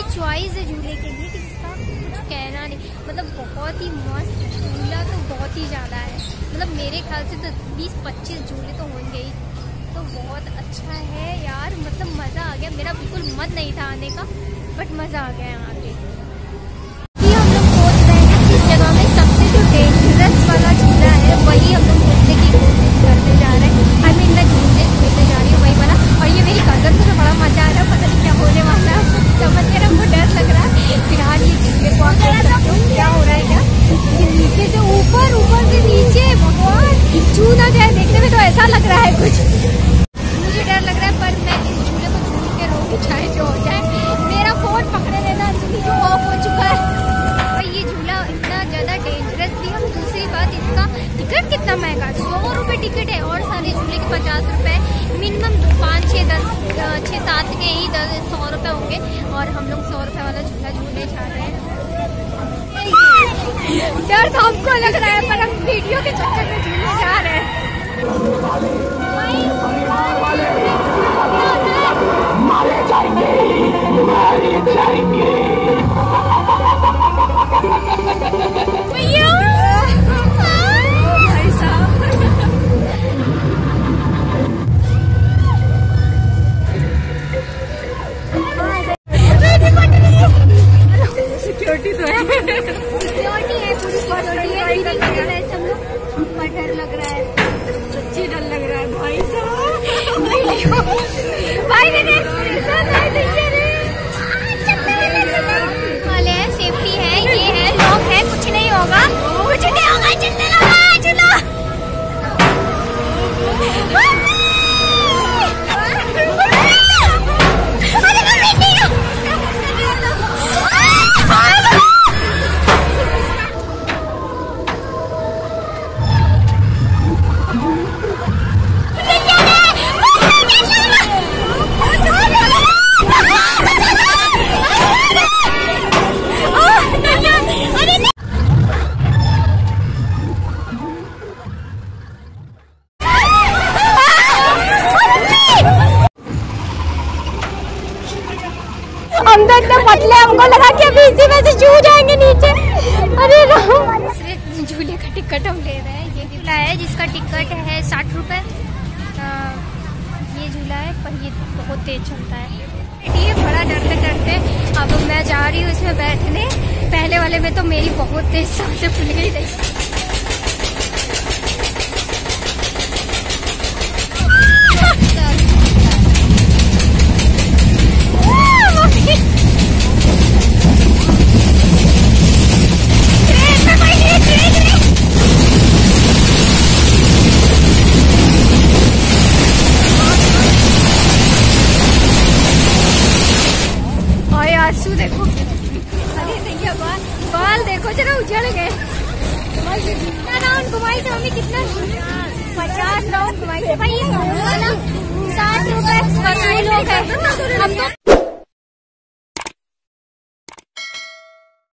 Choice है झूले के लिए कि जिसका कुछ कहना नहीं। मतलब बहुत ही मस्त झूला तो बहुत ही ज़्यादा है। मतलब मेरे ख्याल से तो 20-25 झूले तो होंगे ही। तो बहुत अच्छा है यार, मतलब मज़ा आ गया। मेरा बिल्कुल मन नहीं था आने का, बट मज़ा आ गया यहाँ पे। हम लोग सोच रहे हैं कि इस जगह में सबसे जो डेंजरस वाला झूला है वही हम लोग घूमने की कोशिश करने जा रहे हैं। आई मीन मैं झूलने जा रही हूँ वही वाला। और ये मेरी कज़न को तो बड़ा मजा आ रहा है, पता नहीं क्या होने वाला है। समझ के हमको डर लग रहा है। फिलहाल ये झूले को आप देख सकते हो क्या हो रहा है क्या, कि नीचे से ऊपर, ऊपर से नीचे, भगवान छू ना जाए। देखने में तो ऐसा लग रहा है कुछ, मुझे डर लग रहा है। पर मैं इस झूले को झूल के रोक चाहे जो हो जाए। मेरा फोन पकड़े लेना जो ऑफ हो चुका है। और ये झूला इतना ज़्यादा डेंजरस भी है। दूसरी बात, इसका टिकट कितना महंगा, 100 रुपये टिकट है। और सारे झूले के 50 रुपये, मिनिमम 5, 6, 10, 6, 7 के ही 100 रुपये होंगे। और हम लोग 100 रुपये वाला झूला झूलने जा रहे हैं। डर तो हमको लग रहा है, पर हम वीडियो के चक्कर में झूलने जा रहे हैं। मारे जाएंगे, मारे जाएंगे। भाई साहब, सिक्योरिटी तो है, सिक्योरिटी है, पूरी सिक्योरिटी है। सब लोग पर डर लग रहा है, सच्ची डर लग रहा है भाई साहब। भाई मैंने वाले हैं, सेफ्टी है, ये है, लॉक है, कुछ नहीं होगा, कुछ नहीं होगा। चलने लगा, चलो। अंदर इतने पतले, हमको लगा कि अभी इसी में से छू जाएंगे नीचे। अरे झूले का टिकट हम ले रहे हैं। ये झूला है जिसका टिकट है 60 रुपये। ये झूला है, पर ये बहुत तेज चलता है। ये बड़ा डरते डरते अब मैं जा रही हूँ इसमें बैठने। पहले वाले में तो मेरी बहुत तेज सांसें फूल गई थी। आंसू देखो, अरे भैया बाल देखो जरा उजड़ गए। कितना राउंड घुमाई थे मम्मी, कितना 50 राउंड घुमाई थे भाई। 60 रुपए वसूल हो गए। हम तो